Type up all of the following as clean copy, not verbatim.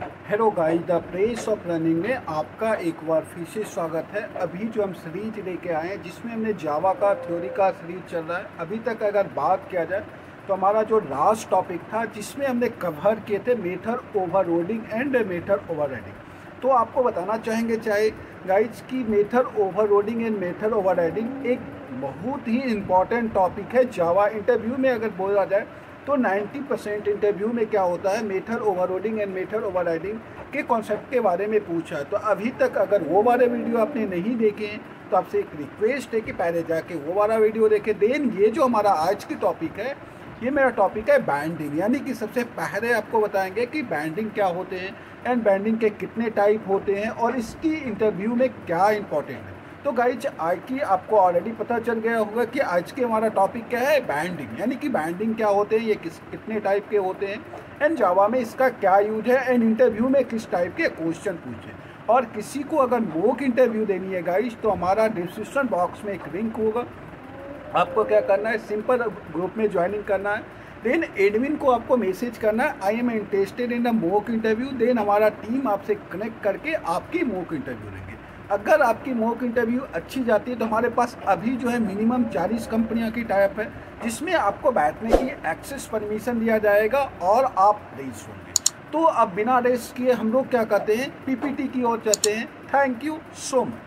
Hello guys, the press of running में आपका एक बार फिर से स्वागत है। अभी जो हम सीरीज लेके आए हैं जिसमें हमने जावा का थ्योरी का सीरीज चल रहा है। अभी तक अगर बात किया जाए तो हमारा जो लास्ट टॉपिक था जिसमें हमने कवर किए थे method overloading and method overriding. तो आपको बताना चाहेंगे चाहे गाइस की method overloading and method overriding एक बहुत ही इम्पॉर्टेंट टॉपिक है। जावा इंटरव्यू में अगर बोला जाए तो 90% इंटरव्यू में क्या होता है, method overloading and method overriding के कॉन्सेप्ट के बारे में पूछा है। तो अभी तक अगर वो वाले वीडियो आपने नहीं देखे हैं तो आपसे एक रिक्वेस्ट है कि पहले जाके वो वाला वीडियो देखें। देन ये जो हमारा आज की टॉपिक है, ये मेरा टॉपिक है बैंडिंग, यानी कि सबसे पहले आपको बताएंगे कि बैंडिंग क्या होते हैं एंड बैंडिंग के कितने टाइप होते हैं और इसकी इंटरव्यू में क्या इंपॉर्टेंट है। तो गाइज आज की आपको ऑलरेडी पता चल गया होगा कि आज के हमारा टॉपिक क्या है, बैंडिंग, यानी कि बैंडिंग क्या होते हैं, ये कितने टाइप के होते हैं एंड जावा में इसका क्या यूज है एंड इंटरव्यू में किस टाइप के क्वेश्चन पूछे। और किसी को अगर मॉक इंटरव्यू देनी है गाइज तो हमारा डिस्क्रिप्शन बॉक्स में एक लिंक होगा। आपको क्या करना है, सिंपल ग्रुप में ज्वाइनिंग करना है। देन एडमिन को आपको मैसेज करना है I am interested in a mock interview. Then हमारा टीम आपसे कनेक्ट करके आपकी मॉक इंटरव्यू लेंगे। अगर आपकी मॉक इंटरव्यू अच्छी जाती है तो हमारे पास अभी जो है मिनिमम 40 कंपनियों की टाइप है जिसमें आपको बैठने की एक्सेस परमिशन दिया जाएगा और आप रेस होंगे। तो अब बिना रेस किए हम लोग क्या करते हैं, पीपीटी की ओर चलते हैं। Thank you so much.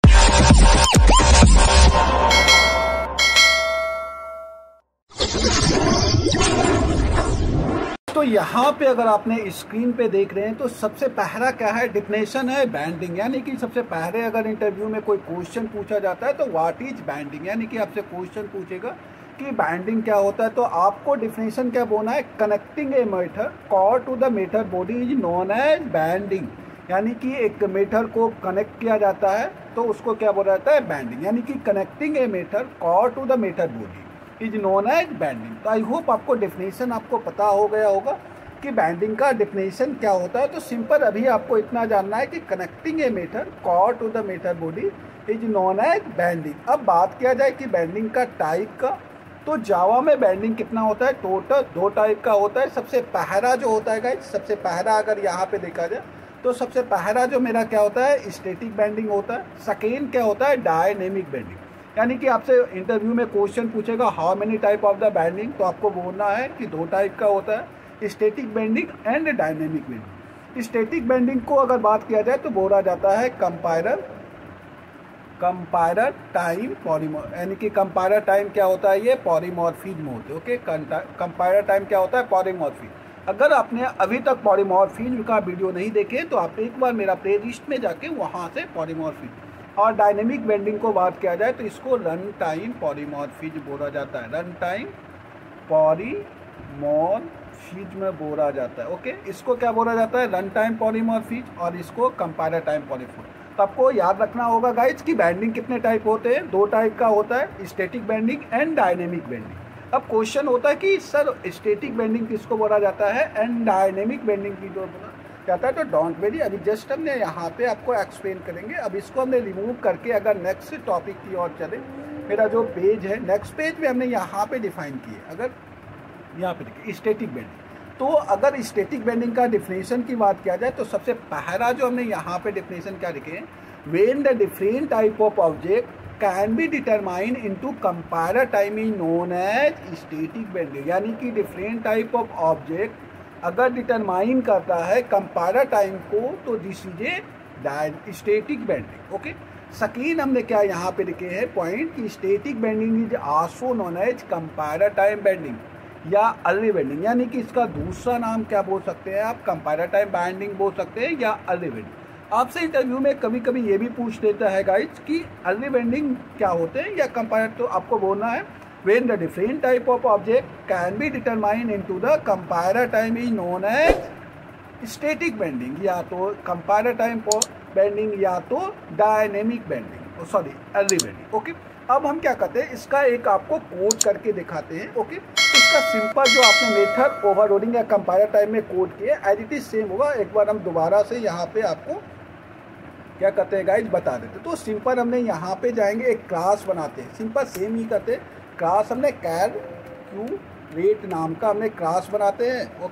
तो यहाँ पे अगर आपने स्क्रीन पे देख रहे हैं तो सबसे पहला क्या है, डिफिनेशन है बैंडिंग, यानी कि सबसे पहले अगर इंटरव्यू में कोई क्वेश्चन पूछा जाता है तो व्हाट इज बैंडिंग, यानी कि आपसे क्वेश्चन पूछेगा कि बैंडिंग क्या होता है। तो आपको डिफिनेशन क्या बोलना है, connecting a method cord to the method body is known as banding, यानी कि एक मेथड को कनेक्ट किया जाता है तो उसको क्या बोला जाता है, बैंडिंग, यानी कि connecting a method cord to the method body is known as banding. तो आई होप आपको डेफिनेशन आपको पता हो गया होगा कि बैंडिंग का डेफिनेशन क्या होता है। तो सिंपल अभी आपको इतना जानना है कि connecting a method cord to the method body is known as banding. अब बात किया जाए कि बैंडिंग का टाइप का, तो जावा में बैंडिंग कितना होता है, टोटल 2 टाइप का होता है। सबसे पहला जो होता है गाइस, सबसे पहला अगर यहाँ पे देखा जाए तो सबसे पहला जो मेरा क्या होता है, स्टैटिक बैंडिंग होता है। सेकेंड क्या होता है, डायनेमिक बैंडिंग, यानी कि आपसे इंटरव्यू में क्वेश्चन पूछेगा how many type of the banding, तो आपको बोलना है कि 2 टाइप का होता है, static banding and dynamic banding. Static banding को अगर बात किया जाए तो बोला जाता है कंपायरर टाइम पॉलीमॉर्फ, यानी कि कंपायरर टाइम क्या होता है, ये पॉलीमॉर्फिज्म होते हैं। ओके, कंपायरर टाइम क्या होता है, पॉलीमॉर्फिज्म। अगर आपने अभी तक पॉलीमॉर्फिज्म का वीडियो नहीं देखे तो आप एक बार मेरा प्लेलिस्ट में जाके वहाँ से पॉलीमॉर्फिज्म। और डायनेमिक बैंडिंग को बात किया जाए तो इसको रन टाइम पॉलीमॉर्फिज्म बोला जाता है, रन टाइम पॉलीमॉर्फिज्म बोला जाता है। ओके, इसको क्या बोला जाता है, रन टाइम पॉलीमॉर्फिज्म, और इसको कंपायरर टाइम पॉलीमॉर्फिज्म। तो आपको याद रखना होगा गाइज कि बैंडिंग कितने टाइप होते हैं, 2 टाइप का होता है, static banding and dynamic banding. अब क्वेश्चन होता है कि सर स्टैटिक बैंडिंग किसको बोला जाता है एंड डायनेमिक बैंडिंग की जो बोला जाता है। तो डोंट वेरी, अभी जस्ट हमने यहाँ पे आपको एक्सप्लेन करेंगे। अब इसको हमने रिमूव करके अगर नेक्स्ट टॉपिक की ओर चले, मेरा जो पेज है नेक्स्ट पेज में हमने यहाँ पे डिफाइन किए। अगर यहाँ पे देखिए स्टैटिक बैंडिंग, तो अगर स्टैटिक बैंडिंग का डिफिनेशन की बात किया जाए तो सबसे पहला जो हमने यहाँ पे डिफिनेशन क्या लिखे हैं, when the different type of object can be determine into compiler time is known as static banding, यानी कि डिफरेंट टाइप ऑफ ऑब्जेक्ट अगर डिटरमाइन करता है कंपायरर टाइम को तो this is a static banding. Okay, second हमने क्या यहाँ पे लिखे हैं पॉइंट कि static banding is also known as compiler time banding या अर्ली बैंडिंग, यानी कि इसका दूसरा नाम क्या बोल सकते हैं आप, कंपायरर टाइम बैंडिंग बोल सकते हैं या अर्ली बैंडिंग। आपसे इंटरव्यू में कभी कभी ये भी पूछ देता है गाइज कि अर्ली बैंडिंग क्या होते हैं या कंपायरर, तो आपको बोलना है when the different type of object can be determined into the compiler time is known as static banding, या तो compiler time banding या तो dynamic banding, sorry early banding। Okay, अब हम क्या करते हैं, इसका एक आपको कोड करके दिखाते हैं। ओके, इसका सिंपल जो आपने मेथड ओवरलोडिंग या कंपायलर टाइम में कोड किया एज इट इज सेम होगा। एक बार हम दोबारा से यहाँ पे आपको क्या करते हैं गाइज बता देते। तो सिंपल हमने यहाँ पे जाएंगे, एक क्लास बनाते हैं, सिंपल सेम ही करते हैं। क्लास हमने कैलकुलेट नाम का हमने क्लास बनाते हैं। ओके,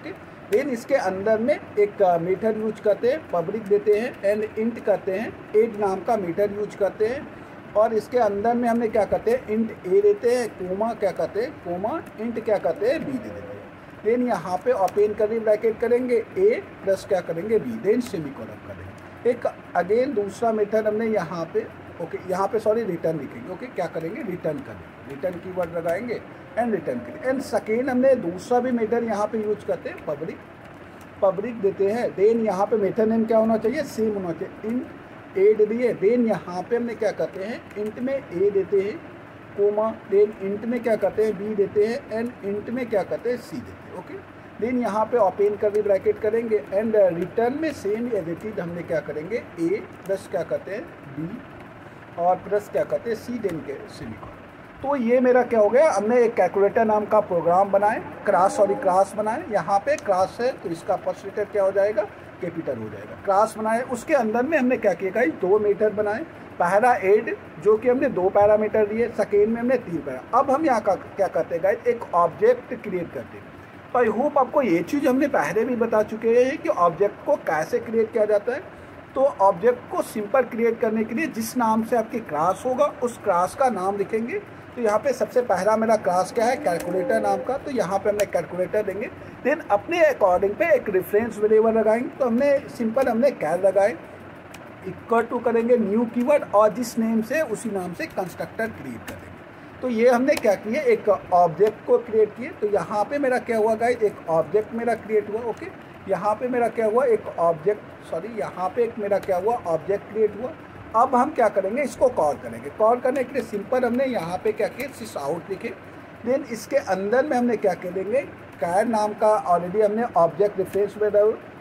देन इसके अंदर में एक मीटर यूज करते हैं, पब्लिक देते हैं, एंड इंट करते हैं, एड नाम का मीटर यूज करते हैं। और इसके अंदर में हमने क्या करते हैं, इंट ए देते हैं, कोमा क्या करते हैं, कोमा इंट क्या करते हैं, बी दे देते हैं। देन यहाँ पे ओपन कर्ली ब्रैकेट करेंगे, ए प्लस क्या करेंगे, बी, देन सेमीकोलन करेंगे। एक अगेन दूसरा मेथड हमने यहाँ पे ओके यहाँ पे सॉरी रिटर्न लिखेंगे। ओके क्या करेंगे, रिटर्न करेंगे, रिटर्न कीवर्ड लगाएंगे एंड रिटर्न करेंगे। एंड सेकेंड हमने दूसरा भी मेथड यहाँ पे यूज करते हैं, पब्लिक देते हैं। देन यहाँ पे मेथड नेम क्या होना चाहिए, सेम होना चाहिए, इंट ए दे दिए। देन यहाँ पे हमने क्या करते हैं, इंट में ए देते हैं, कोमा, देन इंट में क्या करते हैं, बी देते हैं, एंड इंट में क्या करते हैं, सी देते हैं। ओके देन यहाँ पे ओपन कर्ली ब्रैकेट करेंगे एंड रिटर्न में सेम एज इट इज हमने क्या करेंगे, ए प्लस क्या करते हैं, बी और प्लस क्या करते हैं, सी, देन के सेमीकोलन। तो ये मेरा क्या हो गया, हमने एक कैलकुलेटर नाम का प्रोग्राम बनाए, क्लास बनाए। यहाँ पे क्लास है तो इसका फर्स्ट लेटर क्या हो जाएगा, कैपिटल हो जाएगा। क्लास बनाए, उसके अंदर में हमने क्या किया गाइस, 2 मीटर बनाए। पहला एड जो कि हमने 2 पैरामीटर दिए, सेकेंड में हमने 3 पैरा। अब हम यहाँ का क्या करते हैं गाइस, एक ऑब्जेक्ट क्रिएट करते हैं। तो आई होप आपको ये चीज़ हमने पहले भी बता चुके हैं कि ऑब्जेक्ट को कैसे क्रिएट किया जाता है। तो ऑब्जेक्ट को सिंपल क्रिएट करने के लिए जिस नाम से आपकी क्लास होगा उस क्लास का नाम लिखेंगे। तो यहाँ पे सबसे पहला मेरा क्लास क्या है, कैलकुलेटर नाम का, तो यहाँ पे हमने कैलकुलेटर देंगे। देन अपने अकॉर्डिंग पे एक रेफरेंस वेरिएबल लगाएंगे। तो हमने सिंपल कैल लगाए, इक्वल टू करेंगे न्यू कीवर्ड और जिस नेम से उसी नाम से कंस्ट्रक्टर क्रिएट करेंगे। तो ये हमने क्या किया, एक ऑब्जेक्ट को क्रिएट किए। तो यहाँ पे मेरा क्या हुआ गाइस, एक ऑब्जेक्ट मेरा क्रिएट हुआ। ओके यहाँ पे मेरा क्या हुआ, एक ऑब्जेक्ट यहाँ पे एक मेरा क्या हुआ, ऑब्जेक्ट क्रिएट हुआ। अब हम क्या करेंगे, इसको कॉल करेंगे। कॉल करने के लिए सिंपल हमने यहाँ पे क्या किया, सिस आउट लिखे। देन इसके अंदर में हमने क्या करेंगे, कैर नाम का ऑलरेडी हमने ऑब्जेक्ट रेफरेंस में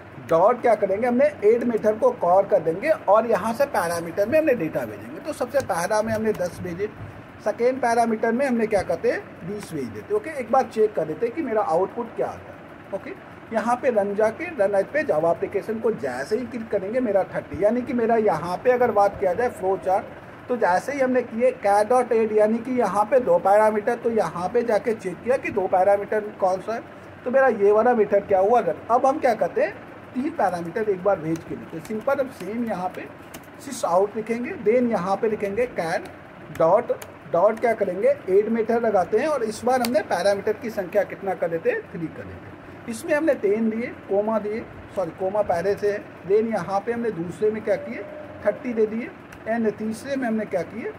डॉट क्या करेंगे, हमने एड मेथड को कॉल कर देंगे और यहाँ से पैरामीटर में हमने डेटा भेजेंगे। तो सबसे पहला में हमने 10 भेजे, सेकेंड पैरामीटर में हमने क्या करते हैं, 20 भेज देते। ओके एक बार चेक कर देते कि मेरा आउटपुट क्या आता है। ओके यहाँ पे रन जाके रन एज पे जावा एप्लीकेशन को जैसे ही क्लिक करेंगे मेरा 30, यानी कि मेरा यहाँ पे अगर बात किया जाए फ्लो चार्ट, तो जैसे ही हमने किए कैर डॉट एड, यानी कि यहाँ पे 2 पैरामीटर, तो यहाँ पे जाके चेक किया कि 2 पैरामीटर कौन सा है, तो मेरा ये वाला मीटर क्या हुआ रन। अब हम क्या करते हैं, 3 पैरामीटर एक बार भेज के लिखते सिंपल। अब सेम यहाँ पे सिस आउट लिखेंगे, देन यहाँ पे लिखेंगे कैर डॉट क्या करेंगे, एड मेथड लगाते हैं और इस बार हमने पैरामीटर की संख्या कितना कर देते हैं, 3 कर देते हैं। इसमें हमने 10 दिए, कोमा दिए, सॉरी कोमा पहले से है। देन यहाँ पे हमने दूसरे में क्या किए, 30 दे दिए, एंड तीसरे में हमने क्या किए,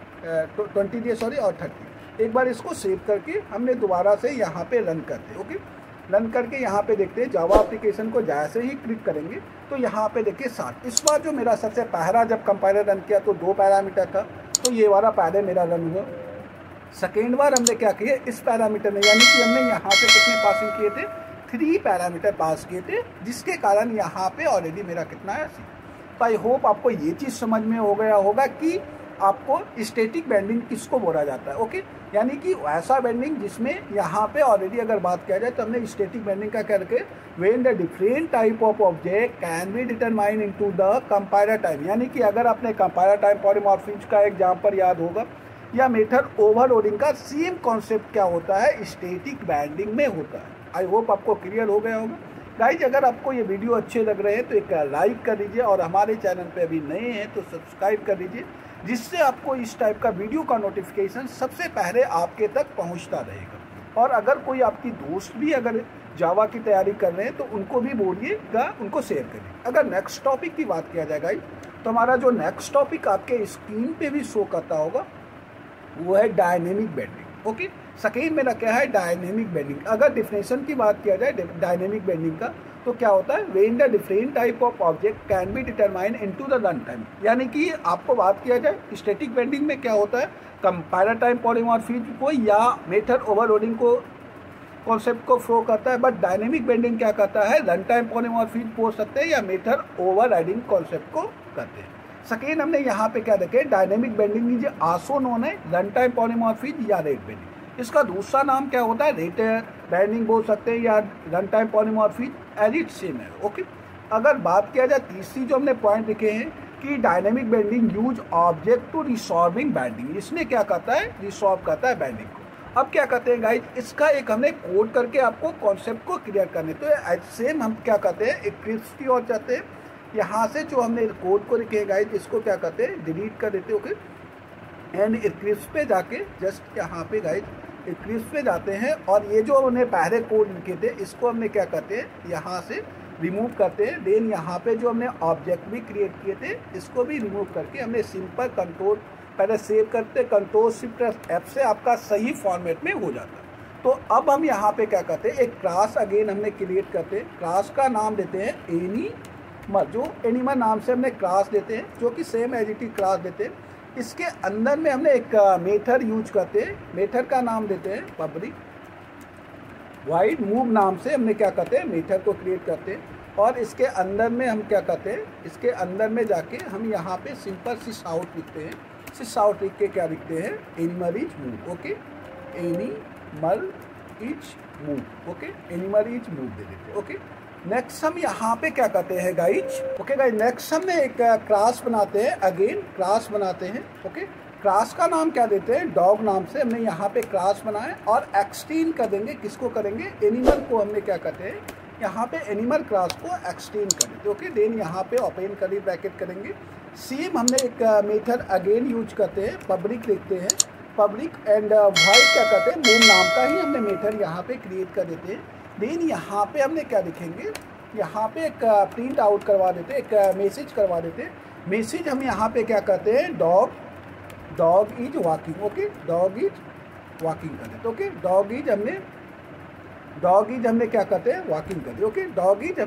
20 दिए सॉरी, और 30। एक बार इसको सेव करके हमने दोबारा से यहाँ पे रन करते हैं। ओके रन करके यहाँ पे देखते हैं जावा एप्लीकेशन को जैसे ही क्लिक करेंगे तो यहाँ पे देखिए 60। इस बार जो मेरा सबसे पहला जब कंपाइलर रन किया तो 2 पैरामीटर था, तो ये वाला पहले मेरा रन हुआ। सेकेंड बार हमने क्या किया, इस पैरामीटर में, यानी कि हमने यहाँ पे कितने पासिंग किए थे, 3 पैरामीटर पास किए थे, जिसके कारण यहाँ पे ऑलरेडी मेरा कितना है, 6। तो आई होप आपको ये चीज़ समझ में हो गया होगा कि आपको स्टैटिक बाइंडिंग किसको बोला जाता है। ओके यानी कि ऐसा बाइंडिंग जिसमें यहाँ पे ऑलरेडी अगर बात किया जाए तो हमने स्टैटिक बाइंडिंग का करके when the different type of object can be determine into the compiler time, यानी कि अगर आपने कंपाइलर टाइम पॉलीमॉर्फिज्म का एग्जांपल याद होगा या मेथड ओवरलोडिंग का सेम कॉन्सेप्ट क्या होता है, स्टैटिक बाइंडिंग में होता है। आई होप आपको क्लियर हो गया होगा। गाइज अगर आपको ये वीडियो अच्छे लग रहे हैं तो एक लाइक कर दीजिए और हमारे चैनल पे अभी नए हैं तो सब्सक्राइब कर दीजिए, जिससे आपको इस टाइप का वीडियो का नोटिफिकेशन सबसे पहले आपके तक पहुंचता रहेगा। और अगर कोई आपकी दोस्त भी अगर जावा की तैयारी कर रहे हैं तो उनको भी बोलिएगा, उनको शेयर करिए। अगर नेक्स्ट टॉपिक की बात किया जाए गाइज तो हमारा जो नेक्स्ट टॉपिक आपके स्क्रीन पे भी शो करता होगा वो है डायनेमिक बाइंडिंग। ओके सेकेंड मेरा क्या है, डायनेमिक बाइंडिंग। अगर डिफिनेशन की बात किया जाए डायनेमिक बाइंडिंग का तो क्या होता है, when the different type of object can be determine into the run time, यानी कि आपको बात किया जाए स्टैटिक बाइंडिंग में क्या होता है, कंपाइलर टाइम पॉलीमॉर्फिज्म को या मेथड ओवरलोडिंग को कॉन्सेप्ट को फ्लो करता है। बट डायनेमिक बाइंडिंग क्या करता है, रन टाइम पॉलीमॉर्फिज्म बोल सकते हैं या मेथड ओवरराइडिंग कॉन्सेप्ट को करते हैं। सेकेंड हमने यहाँ पे क्या देखे, डायनेमिक बाइंडिंग लीजिए आसो नोन है रन टाइम पॉलीमॉर्फिज्म या रेट बाइंडिंग। इसका दूसरा नाम क्या होता है, रेट बाइंडिंग बोल सकते हैं या run time polymorphism, as it same है। ओके अगर बात किया जाए तीसरी जो हमने पॉइंट लिखे हैं कि dynamic binding use object to resolving binding, इसमें क्या करता है, रिसॉल्व करता है बाइंडिंग को। अब क्या करते हैं गाइज, इसका एक हमने कोड करके आपको कॉन्सेप्ट को क्लियर करने, तो सेम हम क्या करते हैं इक्लिप्स की ओर जाते हैं। यहाँ से जो हमने कोड को लिखे गाइज इसको क्या करते हैं डिलीट कर देते हैं। ओके, एंड इक्लिप्स पे जाके जस्ट यहाँ पे गाइज इक्लिप्स पे जाते हैं और ये जो हमने पहले कोड लिखे थे इसको हमने क्या करते हैं यहाँ से रिमूव करते हैं। देन यहाँ पे जो हमने ऑब्जेक्ट भी क्रिएट किए थे इसको भी रिमूव करके हमने सिंपल कंट्रोल पहले सेव करते, कंट्रोल शिफ्ट F से आपका सही फॉर्मेट में हो जाता है। तो अब हम यहाँ पे क्या करते हैं, एक क्लास अगेन हमने क्रिएट करते हैं। क्लास का नाम देते हैं एनिमल, जो एनिमल नाम से हमने क्लास देते हैं, जो कि same as it is class देते हैं। इसके अंदर में हमने एक मेथड यूज करते हैं, मेथड का नाम देते हैं पब्लिक वाइड मूव नाम से हमने क्या करते हैं मेथड को क्रिएट करते हैं। और इसके अंदर में हम क्या करते हैं, इसके अंदर में जाके हम यहाँ पे सिंपल सिस आउट लिखते हैं। सिस आउट लिख के क्या लिखते हैं animal is move. Okay, animal is move. Okay, animal is move दे देते हैं। ओके, नेक्स्ट हम यहाँ पे क्या करते हैं गाइज, ओके गाइज, नेक्स्ट हमने एक क्लास बनाते हैं, अगेन क्लास बनाते हैं। ओके, क्लास का नाम क्या देते हैं डॉग नाम से हमने यहाँ पे क्लास बनाए और एक्सटेंड कर देंगे, किसको करेंगे एनिमल को हमने क्या करते हैं यहाँ पे एनिमल क्लास को एक्सटेंड कर देते। ओके, देन यहाँ पे ओपन करी ब्रैकेट करेंगे। सेम हमने एक मेथड अगेन यूज करते हैं, पब्लिक लिखते हैं, पब्लिक एंड वाइड क्या करते हैं मूव नाम का ही हमने मेथड यहाँ पे क्रिएट कर देते हैं। देन यहाँ पे हमने क्या लिखेंगे, यहाँ पे एक प्रिंट आउट करवा देते, एक मैसेज करवा देते। मैसेज हम यहाँ पे क्या करते हैं dog is walking. Okay, dog is walking कर देते। ओके, डॉग इज हमने क्या करते हैं वॉकिंग कर दी। ओके, डॉग इज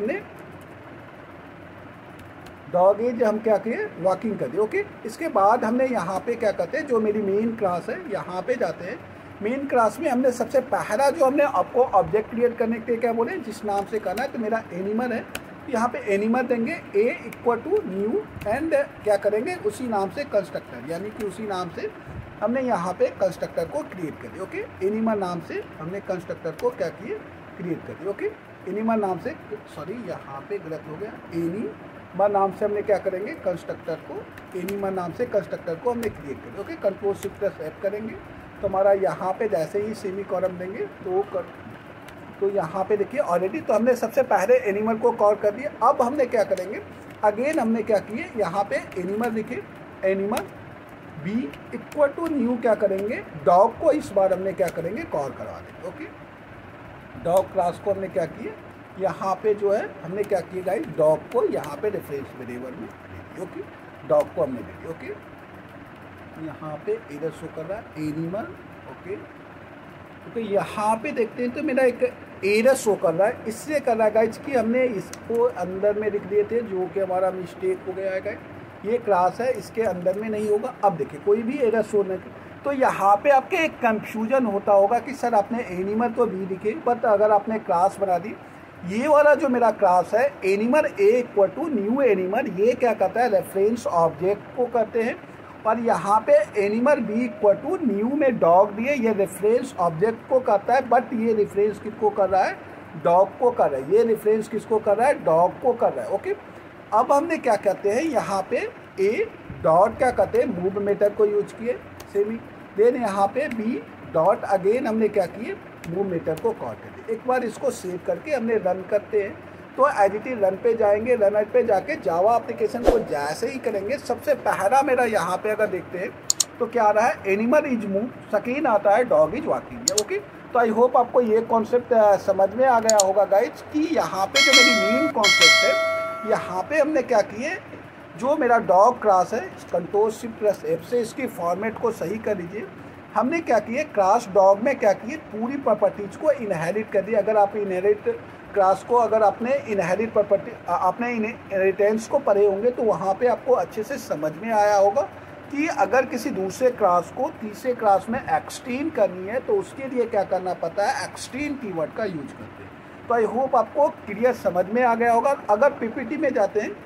हम क्या किए वॉकिंग कर दी। ओके, इसके बाद हमने यहाँ पे क्या करते हैं, जो मेरी मेन क्लास है यहाँ पे जाते हैं। मेन क्लास में हमने सबसे पहला जो हमने आपको ऑब्जेक्ट क्रिएट करने के लिए क्या बोले, जिस नाम से करना है, तो मेरा एनिमल है, यहाँ पे एनिमल देंगे a equal to new and क्या करेंगे उसी नाम से कंस्ट्रक्टर, यानी कि उसी नाम से हमने यहाँ पे कंस्ट्रक्टर को क्रिएट कर दिया। ओके, एनिमल नाम से हमने कंस्ट्रक्टर को क्या किए क्रिएट कर दिया। ओके, एनिमल नाम से, सॉरी यहाँ पे गलत हो गया, एनिमल नाम से हमने क्या करेंगे कंस्ट्रक्टर को, एनिमल नाम से कंस्ट्रक्टर को हमने क्रिएट कर दिया। ओके, कंट्रोल शिफ्ट F करेंगे तो हमारा यहाँ पे जैसे ही सेमी कॉलम देंगे तो यहाँ पे देखिए ऑलरेडी तो हमने सबसे पहले एनिमल को कॉल कर दिया। अब हमने क्या करेंगे, अगेन हमने क्या किए यहाँ पे एनिमल लिखे, animal b equal to new क्या करेंगे डॉग को इस बार हमने क्या करेंगे कॉल करवा देंगे। ओके, डॉग क्लास को हमने क्या किए यहाँ पे जो है हमने क्या किया गाइस, डॉग को यहाँ पे रेफरेंस वेरिएबल में दे दिया। ओके, डॉग को हमने दे दिया। ओके, यहाँ पे इधर शो कर रहा है एनिमल। ओके, तो यहाँ पे देखते हैं तो मेरा एक एरर शो कर रहा है, इसलिए कर रहा है गाइज कि हमने इसको अंदर में लिख दिए थे, जो कि हमारा मिस्टेक हो गया है गाइज। ये क्लास है, इसके अंदर में नहीं होगा। अब देखिए कोई भी एरर शो नहीं, तो यहाँ पे आपके एक कंफ्यूजन होता होगा कि सर आपने एनिमल तो बी लिखे, बट अगर आपने क्लास बना दी, ये वाला जो मेरा क्लास है animal a equal to new animal, ये क्या करता है रेफरेंस ऑब्जेक्ट को करते हैं। और यहाँ पे animal b equal to new में डॉग दिए, ये रेफरेंस ऑब्जेक्ट को करता है, बट ये रेफरेंस किसको कर रहा है डॉग को कर रहा है, ये रेफरेंस किसको कर रहा है डॉग को कर रहा है। ओके, अब हमने क्या कहते हैं यहाँ पे ए डॉट क्या कहते हैं मूव मेथड को यूज किए सेमी, देन यहाँ पे बी डॉट अगेन हमने क्या किए मूव मेथड को कॉल कर दिए। एक बार इसको सेव करके हमने रन करते हैं, तो एज इट इज रन पे जाएंगे, रन पे जाके जावा एप्लीकेशन को जैसे ही करेंगे, सबसे पहला मेरा यहाँ पे अगर देखते हैं तो क्या आ रहा है एनिमल इज मूव, सेकेंड आता है डॉग इज वॉकिंग। ओके, तो आई होप आपको ये कॉन्सेप्ट समझ में आ गया होगा गाइज कि यहाँ पे जो मेरी मेन कॉन्सेप्ट है, यहाँ पे हमने क्या किए, जो मेरा डॉग क्लास है कंट्रोल शिफ्ट F से इसकी फॉर्मेट को सही कर लीजिए। हमने क्या किए क्लास डॉग में क्या किए पूरी प्रॉपर्टीज को इनहेरिट कर दिया। अगर आप इनहेरिट क्लास को अगर आपने इनहेरिट प्रॉपर्टी आपने इनहेरिटेंस को पढ़े होंगे तो वहाँ पे आपको अच्छे से समझ में आया होगा कि अगर किसी दूसरे क्लास को तीसरे क्लास में एक्सटेंड करनी है तो उसके लिए क्या करना पड़ता है, एक्सटेंड कीवर्ड का यूज करते हैं। तो आई होप आपको क्लियर समझ में आ गया होगा। अगर पीपीटी में जाते हैं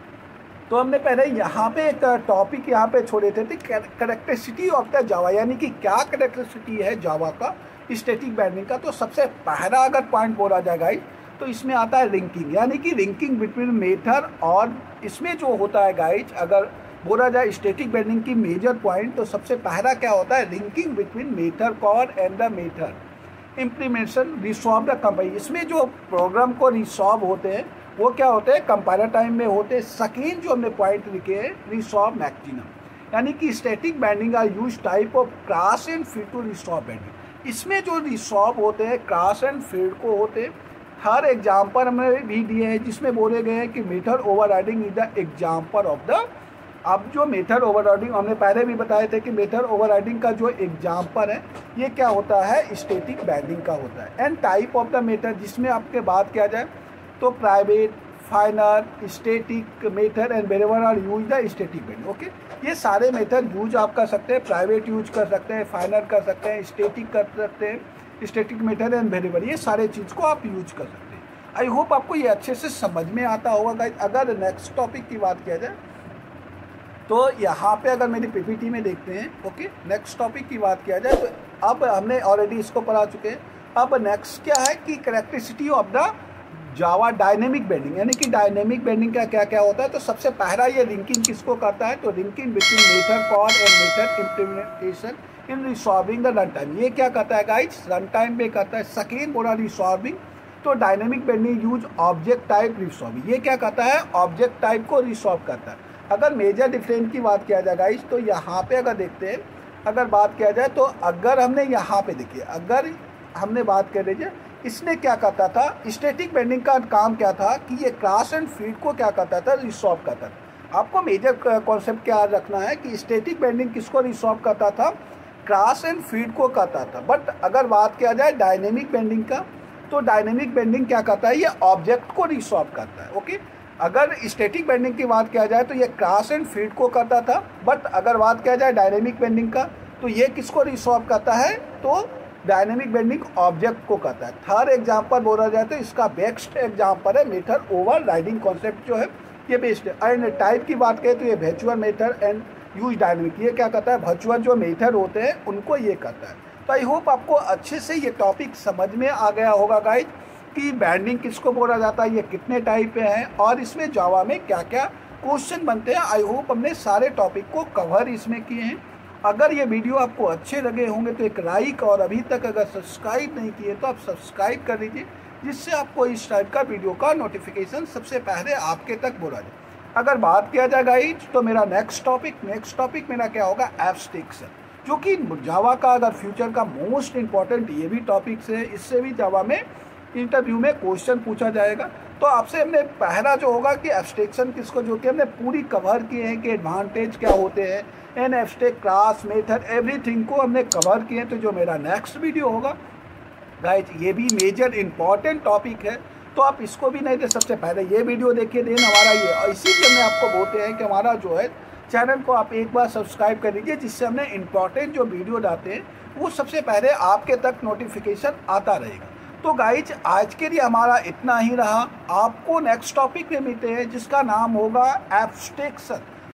तो हमने पहले यहाँ पे एक टॉपिक यहाँ पे छोड़े थे, कैरेक्टरिस्टिक ऑफ द जावा, यानी कि क्या कैरेक्टरिस्टिक है जावा का स्टैटिक बाइंडिंग का। तो सबसे पहला अगर पॉइंट बोला जाएगा तो इसमें आता है लिंकिंग, यानी कि लिंकिंग बिटवीन मेथड। और इसमें जो होता है गाइज, अगर बोला जाए स्टैटिक बेंडिंग की मेजर पॉइंट, तो सबसे पहला क्या होता है, linking between method call and the method implementation resolve the compile. इसमें जो प्रोग्राम को रिसॉल्व होते हैं वो क्या होते हैं, कंपाइलर टाइम में होते हैं। सेकेंड जो हमने पॉइंट लिखे हैं, रिसॉल्व मैक्सिमम, यानी कि static binding are use type of class and field to resolve binding. इसमें जो रिसॉल्व होते हैं क्रॉस एंड फीड को होते हैं। हर एग्जाम्पल हमें भी दिए हैं जिसमें बोले गए हैं कि method overriding is the example of the. अब जो मेथड ओवरराइडिंग हमने पहले भी बताए थे कि मेथड ओवरराइडिंग का जो एग्जाम्पल है ये क्या होता है, स्टैटिक बेंडिंग का होता है। And type of the method, जिसमें आपके बात किया जाए तो private, final, static method and wherever are use the static binding. Okay, ये सारे मेथड यूज आप कर सकते हैं, प्राइवेट यूज कर सकते हैं, फाइनल कर सकते हैं, स्टैटिक कर सकते हैं, स्टैटिक मेथड एंड वेरिएबल, ये सारे चीज़ को आप यूज कर सकते हैं। आई होप आपको ये अच्छे से समझ में आता होगा गाइस। अगर नेक्स्ट टॉपिक की बात किया जाए तो यहाँ पे अगर मेरी पीपीटी में देखते हैं, ओके, नेक्स्ट टॉपिक की बात किया जाए तो अब हमने ऑलरेडी इसको पढ़ा चुके हैं। अब नेक्स्ट क्या है कि characteristic of the Java dynamic binding, यानी कि डायनेमिक बेंडिंग का क्या क्या होता है। तो सबसे पहला ये लिंकिंग किसको करता है, तो linking between method call and method implementation in resolving the run time. ये क्या करता है गाइस, रन टाइम पे करता है। सेकेंड बोला रिसॉल्विंग, तो dynamic binding use object type resolving, ये क्या करता है, ऑब्जेक्ट टाइप को रिसॉल्व करता है। अगर मेजर डिफरेंस की बात किया जाए गाइस, तो यहाँ पे अगर देखते हैं, अगर बात किया जाए तो अगर हमने यहाँ पे देखिए, अगर हमने बात कर लीजिए, इसने क्या करता था, स्टैटिक बेंडिंग का काम क्या था कि ये क्रॉस एंड फीड को क्या करता था, रिसॉल्व करता था। आपको मेजर कॉन्सेप्ट क्या रखना है कि स्टैटिक बेंडिंग किसको रिसॉल्व करता था, क्रॉस एंड फीड को करता था। बट अगर बात किया जाए डायनेमिक बेंडिंग का, तो डायनेमिक बेंडिंग क्या करता है, ये ऑब्जेक्ट को रिसॉल्व करता है। ओके, अगर स्टैटिक बेंडिंग की बात किया जाए तो ये क्रॉस एंड फीड को करता था। बट अगर बात किया जाए डायनेमिक बेंडिंग का, तो ये किसको रिसॉल्व करता है, तो डायनेमिक बेंडिंग ऑब्जेक्ट को करता है। थर्ड एग्जांपल बोला जाए तो इसका बेस्ट एग्जांपल है मेथड ओवरराइडिंग कॉन्सेप्ट जो है ये बेस्ट है। एंड टाइप की बात करें तो ये virtual method and use dynamic, ये क्या करता है, वर्चुअल जो मेथड होते हैं उनको ये करता है। तो आई होप आपको अच्छे से ये टॉपिक समझ में आ गया होगा गाइस कि बेंडिंग किसको बोला जाता है, ये कितने टाइप पे हैं और इसमें जावा में क्या क्या क्वेश्चन बनते हैं। आई होप हमने सारे टॉपिक को कवर इसमें किए हैं। अगर ये वीडियो आपको अच्छे लगे होंगे तो एक लाइक, और अभी तक अगर सब्सक्राइब नहीं किए तो आप सब्सक्राइब कर लीजिए, जिससे आपको इस टाइप का वीडियो का नोटिफिकेशन सबसे पहले आपके तक बोला जाए। अगर बात किया जाए गाइस तो मेरा नेक्स्ट टॉपिक मेरा क्या होगा, एब्स्ट्रैक्शन, जो कि जावा का अगर फ्यूचर का मोस्ट इम्पॉर्टेंट ये भी टॉपिक्स है। इससे भी जावा में इंटरव्यू में क्वेश्चन पूछा जाएगा। तो आपसे हमने पहला जो होगा कि एब्स्ट्रैक्शन किसको, जो कि हमने पूरी कवर किए हैं कि एडवांटेज क्या होते हैं, an abstract, class, method, everything को हमने कवर किए। तो जो मेरा नेक्स्ट वीडियो होगा गाइस, ये भी मेजर इंपॉर्टेंट टॉपिक है, तो आप इसको भी नहीं दे, सबसे पहले ये वीडियो देखिए, देन हमारा ये, और इसीलिए मैं आपको बोलते हैं कि हमारा जो है चैनल को आप एक बार सब्सक्राइब कर लीजिए, जिससे हमने इंपॉर्टेंट जो वीडियो डालते हैं वो सबसे पहले आपके तक नोटिफिकेशन आता रहेगा। तो गाइज आज के लिए हमारा इतना ही रहा। आपको नेक्स्ट टॉपिक में मिलते हैं जिसका नाम होगा एब्स्ट्रैक्शन।